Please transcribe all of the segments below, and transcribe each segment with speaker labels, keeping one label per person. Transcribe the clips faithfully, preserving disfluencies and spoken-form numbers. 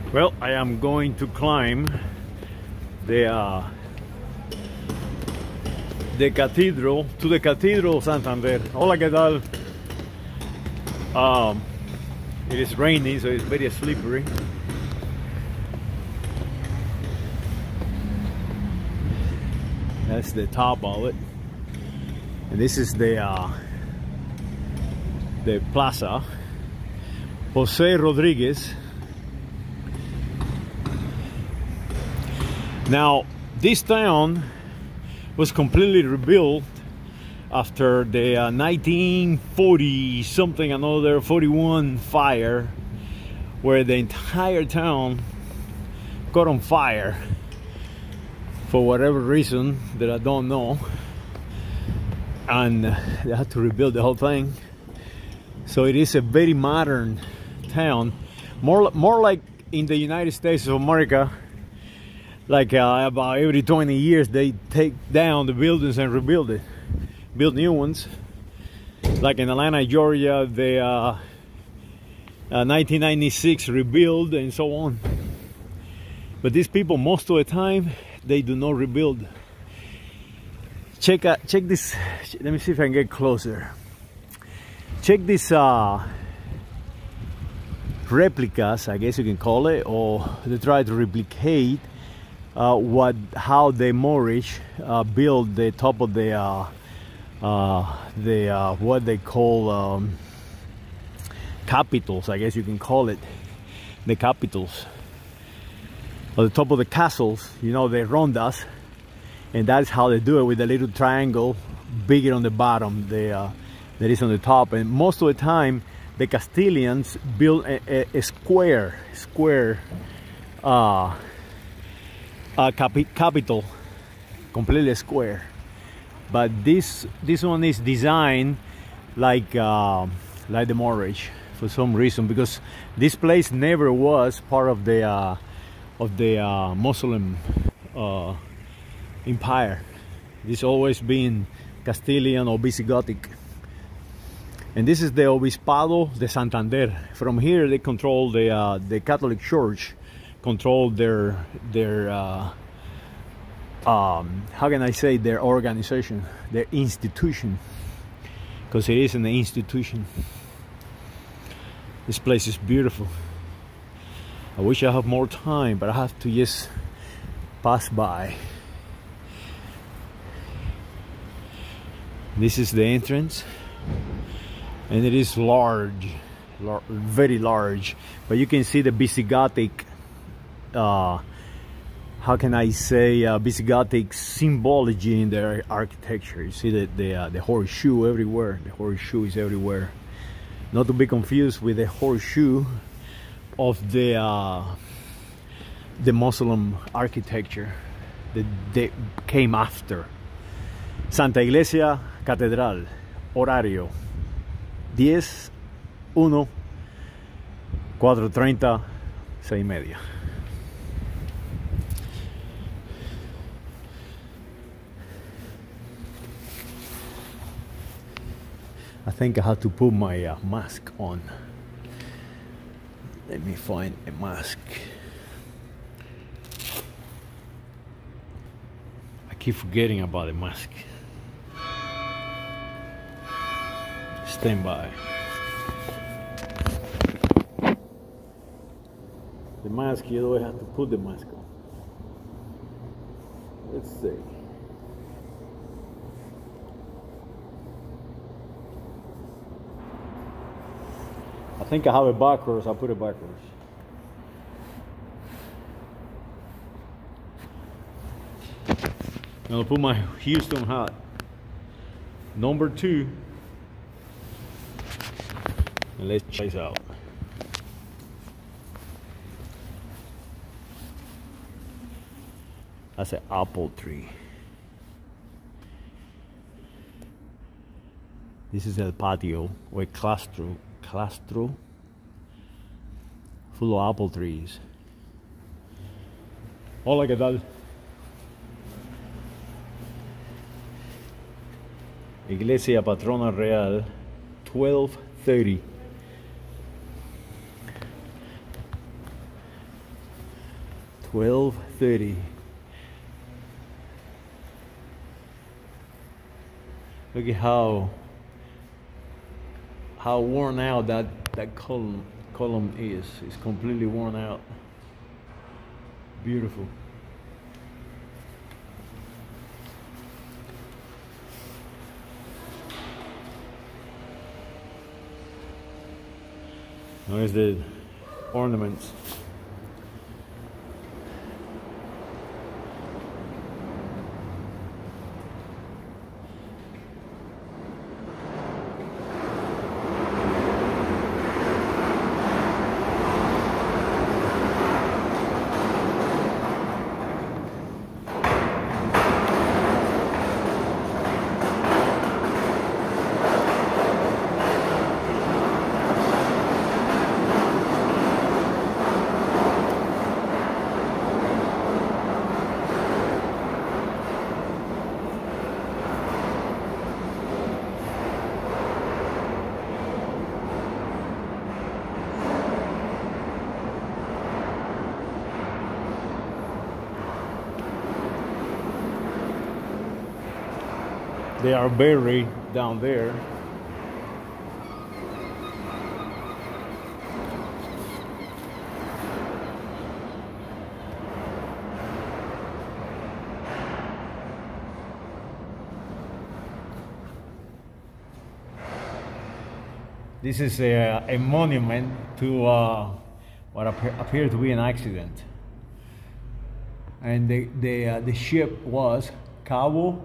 Speaker 1: Well, I am going to climb the uh, the cathedral to the Cathedral of Santander. Hola, ¿qué tal? Um, it is raining, so it's very slippery. That's the top of it, and this is the uh, the Plaza Jose Rodriguez. Now, this town was completely rebuilt after the uh, nineteen forty something another forty-one fire, where the entire town got on fire for whatever reason that I don't know, and they had to rebuild the whole thing. So it is a very modern town, more more like in the United States of America. Like uh, about every twenty years they take down the buildings and rebuild it, build new ones. Like in Atlanta, Georgia, they uh, uh, nineteen ninety-six rebuild and so on. But these people, most of the time, they do not rebuild. Check out, check this. Let me see if I can get closer. Check this uh, replicas, I guess you can call it, or they try to replicate Uh, what how the Moorish uh, built the top of the uh, uh, the uh, what they call um, capitals, I guess you can call it, the capitals, on the top of the castles, you know, the rondas, and that's how they do it, with a little triangle bigger on the bottom the uh, that is on the top. And most of the time the Castilians built a, a, a square square uh, Uh, capi capital, completely square. But this this one is designed like uh, like the Moorish for some reason, because this place never was part of the uh, of the uh, Muslim uh, empire. This always been Castilian or Visigothic. And this is the Obispado de Santander. From here they control the uh, the Catholic Church. Control their their uh, um, how can I say, their organization, their institution, because it is an institution. This place is beautiful. I wish I have more time, but I have to just pass by. This is the entrance, and it is large, lar very large. But you can see the Visigothic. Uh, how can I say uh, Visigothic symbology in their architecture. You see the the, uh, the horseshoe everywhere. The horseshoe is everywhere. Not to be confused with the horseshoe of the uh, the Muslim architecture that they came after. Santa Iglesia Catedral. Horario diez, uno, cuatro treinta, seis y media. I think I have to put my uh, mask on. Let me find a mask. I keep forgetting about the mask. Stand by. The mask, you always have to put the mask on. Let's see. I think I have it backwards. I'll put it backwards. I'll put my Houston hat. Number two. And let's check this out. That's an apple tree. This is el patio, or claustro. Claustro, full of apple trees. Hola, ¿qué tal? Iglesia Patrona Real, twelve thirty. twelve thirty. Look at how how worn out that that column column is. It's completely worn out. Beautiful. There's the ornaments. They are buried down there. This is a, a monument to uh, what appear, appeared to be an accident. And the, the, uh, the ship was Cabo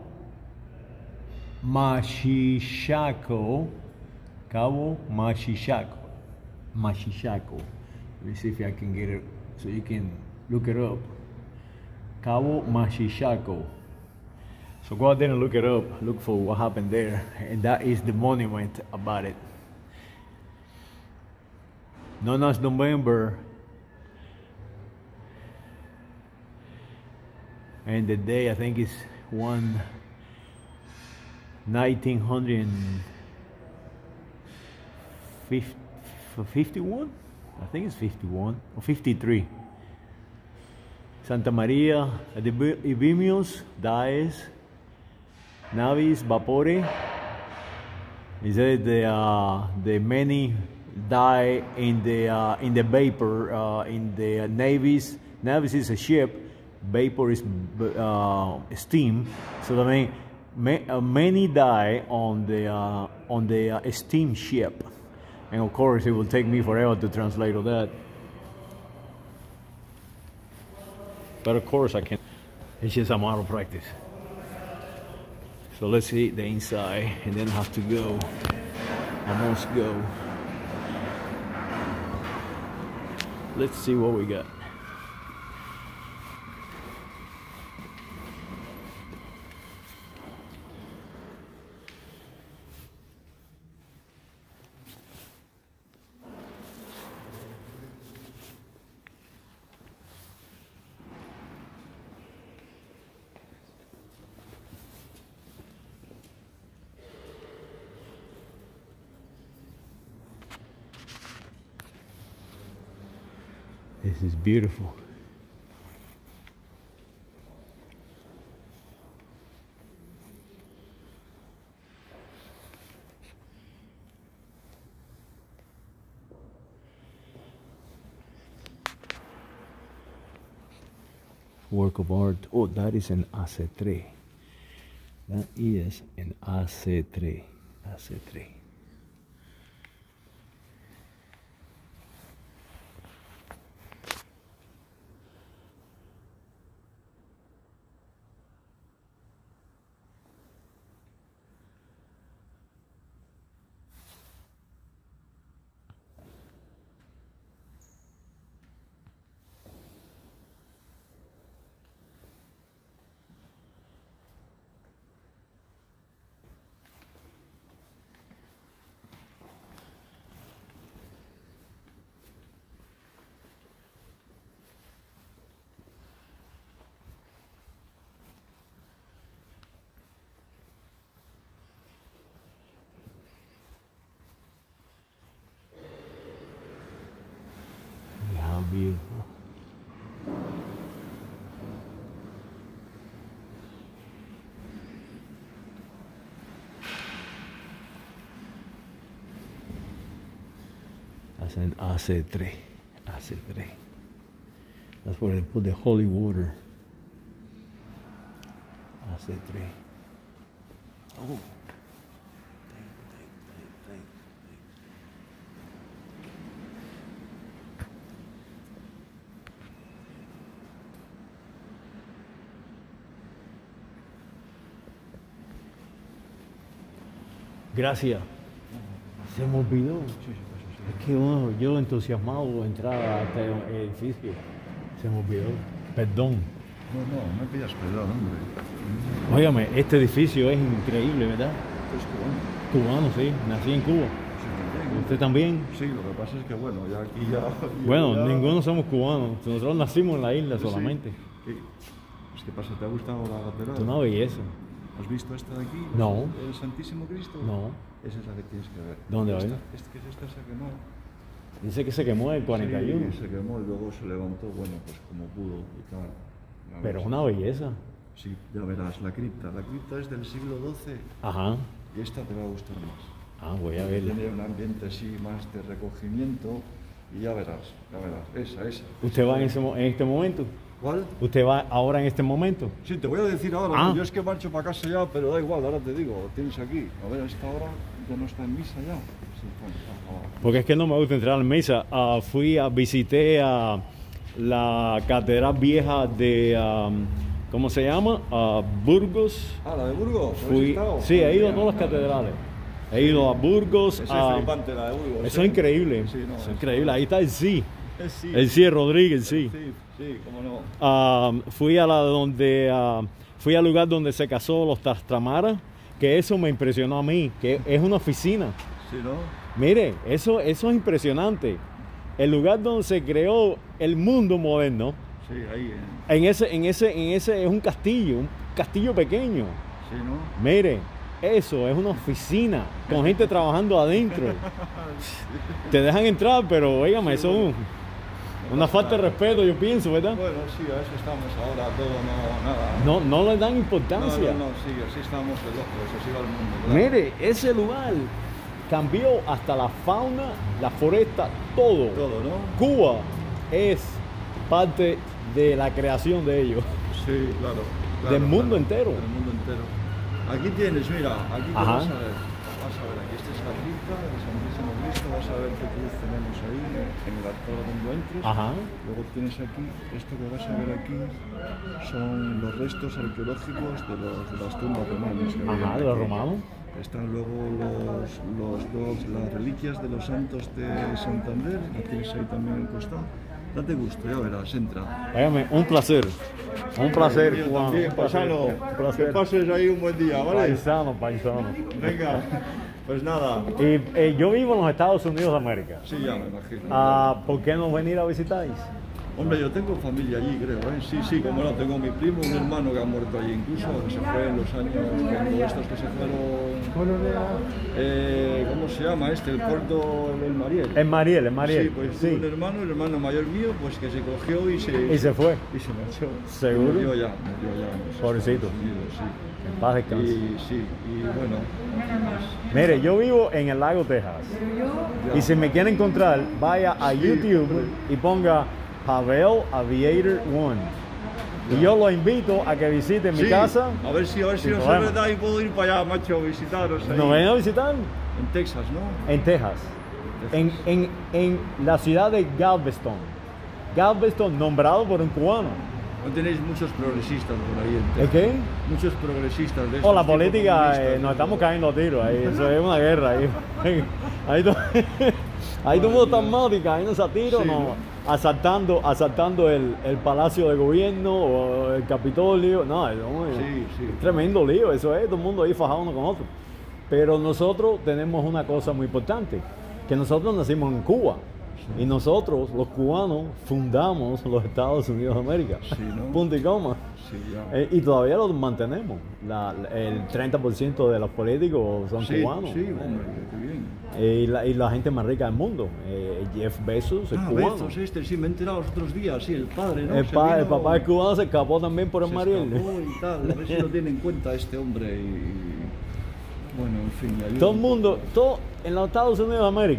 Speaker 1: Machichaco, Cabo Machichaco, Machichaco. Let me see if I can get it so you can look it up. Cabo Machichaco. So go out there and look it up, look for what happened there, and that is the monument about it. Known as November, and the day I think is one. nineteen fifty-one? I think it's fifty-one or fifty-three. Santa Maria Ibimus dies. Navis Vapore. He said the uh, the many die in the uh, in the vapor uh, in the navies. Navis is a ship. Vapor is uh, steam. So I mean. May, uh, many die on the uh, on the uh, steamship, and of course it will take me forever to translate all that. But of course I can. It's just a matter of practice. So let's see the inside, and then I have to go. I must go. Let's see what we got. This is beautiful. Work of art. Oh, that is an A C three. That is an A C three. A C three. Beautiful. And A C three. A C three. That's where they put the holy water. A C three. Oh. Gracias. Se me olvidó. Es que bueno, yo entusiasmado de entrar a este edificio. Se me olvidó. Perdón.
Speaker 2: No, no, no pidas perdón, hombre.
Speaker 1: Óigame, este edificio es increíble, ¿verdad?
Speaker 2: Es cubano.
Speaker 1: Cubano, sí. Nací en Cuba.
Speaker 2: Sí,
Speaker 1: ¿Usted también?
Speaker 2: sí, lo que pasa es que bueno, ya aquí ya...
Speaker 1: Bueno,
Speaker 2: ya...
Speaker 1: ninguno somos cubanos. Nosotros nacimos en la isla solamente.
Speaker 2: Sí. Sí. ¿Qué pasa? ¿Te ha gustado la catedral?
Speaker 1: Es una belleza.
Speaker 2: ¿Has visto esta de aquí?
Speaker 1: No.
Speaker 2: ¿El Santísimo Cristo?
Speaker 1: No.
Speaker 2: Esa es la que tienes que ver.
Speaker 1: ¿Dónde va?
Speaker 2: Esta, esta, que esta se quemó.
Speaker 1: Dice que se quemó en el cuarenta y uno.
Speaker 2: Sí, se quemó y luego se levantó, bueno, pues como pudo y tal. Ya
Speaker 1: Pero
Speaker 2: ves.
Speaker 1: es una belleza.
Speaker 2: Sí, ya verás, la cripta. La cripta es del siglo doce
Speaker 1: Ajá.
Speaker 2: y esta te va a gustar más.
Speaker 1: Ah, voy a verla.
Speaker 2: Tiene un ambiente así más de recogimiento y ya verás, ya verás. Esa, esa.
Speaker 1: ¿Usted va en, ese, mo- en este momento?
Speaker 2: ¿Cuál?
Speaker 1: ¿Usted va ahora en este momento?
Speaker 2: Sí, te voy a decir ahora.
Speaker 1: Ah.
Speaker 2: Yo es que marcho para casa ya, pero da igual, ahora te digo, lo tienes aquí. A ver, a esta hora ya no está en misa ya. Sí, bueno, ahora.
Speaker 1: Porque es que no me gusta entrar en misa. Ah, fui a visité a la catedral vieja de, um, ¿cómo se llama? Ah, Burgos.
Speaker 2: Ah, la de Burgos. ¿Habéis
Speaker 1: Fui,
Speaker 2: estado?
Speaker 1: sí, he ido a
Speaker 2: Mira,
Speaker 1: todas las
Speaker 2: mira.
Speaker 1: catedrales. He ido a Burgos.
Speaker 2: Ese
Speaker 1: a-
Speaker 2: es flipante, la de Burgos.
Speaker 1: Eso
Speaker 2: ¿eh?
Speaker 1: es increíble.
Speaker 2: Sí, no,
Speaker 1: Eso
Speaker 2: es-
Speaker 1: es increíble. Ahí está el sí.
Speaker 2: Eh, sí.
Speaker 1: El sí de Rodríguez, sí.
Speaker 2: Sí, sí, cómo no.
Speaker 1: Ah, fui a la donde ah, fui al lugar donde se casó los Trastamara, que eso me impresionó a mí, que es una oficina.
Speaker 2: Sí, ¿no?
Speaker 1: Mire, eso, eso es impresionante. El lugar donde se creó el mundo moderno,
Speaker 2: Sí, ahí. eh.
Speaker 1: en ese, en ese, en ese es un castillo, un castillo pequeño.
Speaker 2: Sí, ¿no?
Speaker 1: Mire, eso es una oficina con gente trabajando adentro. Te dejan entrar, pero oígame, eso es un- una falta de respeto, yo pienso, ¿verdad?
Speaker 2: Bueno, sí, a eso estamos ahora, todo no, nada.
Speaker 1: No, no le dan
Speaker 2: no,
Speaker 1: importancia.
Speaker 2: no, no, sí, así estamos de locos, así va el mundo. Claro.
Speaker 1: Mire, ese lugar cambió hasta la fauna, la foresta, todo.
Speaker 2: Todo, ¿no?
Speaker 1: Cuba es parte de la creación de ellos.
Speaker 2: Sí, claro. claro,
Speaker 1: Del mundo
Speaker 2: claro,
Speaker 1: entero.
Speaker 2: Del mundo entero. Aquí tienes, mira, aquí te
Speaker 1: Ajá.
Speaker 2: vas a ver. Vas a ver, aquí esta es la cripta del Santísimo Cristo, vas a ver qué cruz tenemos ahí en el altar cuando entres.
Speaker 1: Ajá.
Speaker 2: Luego tienes aquí, esto que vas a ver aquí son los restos arqueológicos de, los, de las tumbas romanas. que había
Speaker 1: Ajá, de los
Speaker 2: aquí.
Speaker 1: romanos.
Speaker 2: Están luego los, los dos, las reliquias de los santos de Santander, la tienes ahí también al costado. Date gusto, ya verás, entra.
Speaker 1: Óigame, un placer. Un placer,
Speaker 2: Mío
Speaker 1: Juan.
Speaker 2: también,
Speaker 1: Un placer.
Speaker 2: paisano.
Speaker 1: Un
Speaker 2: Que
Speaker 1: placer.
Speaker 2: pases ahí un buen día, ¿vale?
Speaker 1: Paisano, paisano.
Speaker 2: Venga, pues nada.
Speaker 1: Y eh, yo vivo en los Estados Unidos de América.
Speaker 2: Sí, ya me imagino.
Speaker 1: Ah, ¿por qué no venir a visitáis?
Speaker 2: Hombre, yo tengo familia allí, creo, ¿eh? Sí, sí, como no, tengo mi primo, un hermano que ha muerto allí incluso, que se fue en los años, cuando estos que se fueron... Eh, ¿Cómo se llama este? El corto, el Mariel.
Speaker 1: En Mariel, en Mariel.
Speaker 2: Sí, pues
Speaker 1: Sí.
Speaker 2: un hermano, el hermano mayor mío, pues que se cogió y se...
Speaker 1: Y se fue.
Speaker 2: Y se marchó.
Speaker 1: ¿Seguro?
Speaker 2: Murió ya, murió ya. en los
Speaker 1: Pobrecito.
Speaker 2: Estados Unidos, sí.
Speaker 1: En paz descanse.
Speaker 2: Y sí, y bueno, pues,
Speaker 1: Mire, yo vivo en el lago Texas. Y si me quiere encontrar, vaya a
Speaker 2: Sí,
Speaker 1: YouTube
Speaker 2: hombre.
Speaker 1: y ponga Pavel Aviator One. Y yo lo invito a que visite mi
Speaker 2: sí,
Speaker 1: casa.
Speaker 2: a ver si, a ver si
Speaker 1: Sin
Speaker 2: no es
Speaker 1: problema.
Speaker 2: verdad y puedo ir para allá, macho, a visitaros ahí.
Speaker 1: Nos ven a visitar
Speaker 2: En Texas, ¿no?
Speaker 1: en Texas. En, en, en la ciudad de Galveston. Galveston, nombrado por un cubano.
Speaker 2: No tenéis muchos progresistas por ahí en
Speaker 1: ¿Es
Speaker 2: Texas.
Speaker 1: qué?
Speaker 2: Muchos progresistas de
Speaker 1: O
Speaker 2: estos
Speaker 1: la
Speaker 2: tipos
Speaker 1: política,
Speaker 2: comunistas,
Speaker 1: eh,
Speaker 2: ¿no?
Speaker 1: nos estamos cayendo a tiros ahí. Eso es una guerra ahí. Ahí, to- ahí todo el mundo está armado y cayéndose a tiros,
Speaker 2: Sí,
Speaker 1: no,
Speaker 2: ¿no?
Speaker 1: asaltando, asaltando el, el palacio de gobierno o el Capitolio. No, es un-
Speaker 2: Sí, sí.
Speaker 1: tremendo lío, eso es, todo el mundo ahí fajado uno con otro. Pero nosotros tenemos una cosa muy importante, que nosotros nacimos en Cuba. Y nosotros, los cubanos, fundamos los Estados Unidos de América.
Speaker 2: Sí, ¿no?
Speaker 1: Punto y coma.
Speaker 2: Sí, ya.
Speaker 1: Eh, y todavía lo mantenemos. La- el treinta por ciento de los políticos son
Speaker 2: sí,
Speaker 1: cubanos.
Speaker 2: sí, hombre, qué bien.
Speaker 1: Eh, y, la, y la gente más rica del mundo. Eh, Jeff Bezos es
Speaker 2: Ah,
Speaker 1: cubano.
Speaker 2: Bezos, este, sí, me he enterado los otros días, sí, el padre, ¿no?
Speaker 1: el,
Speaker 2: Se
Speaker 1: pa- el
Speaker 2: vino-
Speaker 1: papá es cubano, se escapó también por el
Speaker 2: se
Speaker 1: Mariel.
Speaker 2: escapó y tal, a ver si lo tiene en cuenta este hombre y... Bueno, en fin, y ayuda
Speaker 1: Todo el
Speaker 2: un
Speaker 1: mundo,
Speaker 2: poco.
Speaker 1: todo, en los Estados Unidos de América,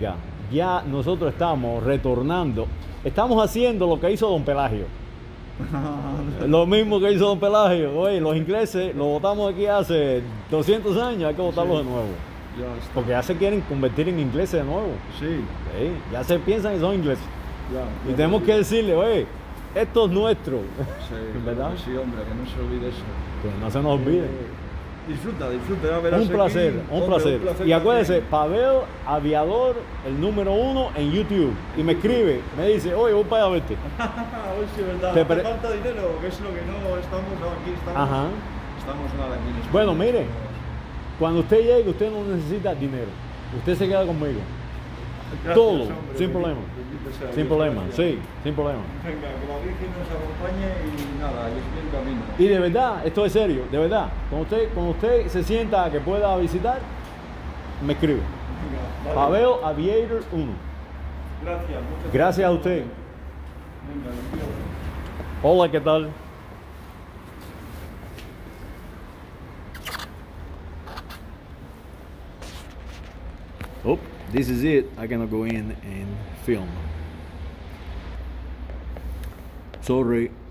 Speaker 1: ya nosotros estamos retornando, estamos haciendo lo que hizo Don Pelagio. Lo mismo que hizo Don Pelagio. Oye, los ingleses lo votamos aquí hace doscientos años, hay que votarlos
Speaker 2: Sí.
Speaker 1: de nuevo.
Speaker 2: Ya está.
Speaker 1: Porque ya se quieren convertir en ingleses de nuevo.
Speaker 2: Sí,
Speaker 1: Sí, ya se piensan que son ingleses.
Speaker 2: ya.
Speaker 1: Y tenemos que decirle, oye, esto es nuestro.
Speaker 2: Sí,
Speaker 1: ¿Verdad?
Speaker 2: Sí, hombre, que no se olvide eso.
Speaker 1: Que no se nos olvide.
Speaker 2: Eh, disfruta, disfruta, ya verás
Speaker 1: Un placer,
Speaker 2: aquí.
Speaker 1: un
Speaker 2: Hombre,
Speaker 1: placer.
Speaker 2: placer
Speaker 1: Y acuérdese,
Speaker 2: también.
Speaker 1: Pavel Aviador, el número uno en YouTube. Y me escribe, me dice, oye, voy para allá a verte.
Speaker 2: Hoy sí, verdad.
Speaker 1: Te
Speaker 2: Te
Speaker 1: pre-
Speaker 2: falta dinero, que es lo que no estamos aquí, estamos.
Speaker 1: Ajá.
Speaker 2: Estamos nada aquí en España.
Speaker 1: Bueno, mire, cuando usted llegue, usted no necesita dinero. Usted se queda conmigo.
Speaker 2: Gracias,
Speaker 1: todo,
Speaker 2: hombre,
Speaker 1: sin
Speaker 2: bendito-
Speaker 1: problema.
Speaker 2: bendito sea
Speaker 1: Sin
Speaker 2: Dios,
Speaker 1: problema,
Speaker 2: gracias.
Speaker 1: sí, sin problema.
Speaker 2: Venga, que la Virgen nos acompañe y nada, y es bien camino.
Speaker 1: Y de verdad, esto es serio, de verdad. Cuando usted, cuando usted se sienta que pueda visitar, me escribe.
Speaker 2: Venga, vale.
Speaker 1: Pavel Aviator uno.
Speaker 2: Gracias, muchas
Speaker 1: Gracias a usted.
Speaker 2: Venga, le pido.
Speaker 1: Hola, ¿qué tal? Oh, this is it. I cannot go in and film. Sorry.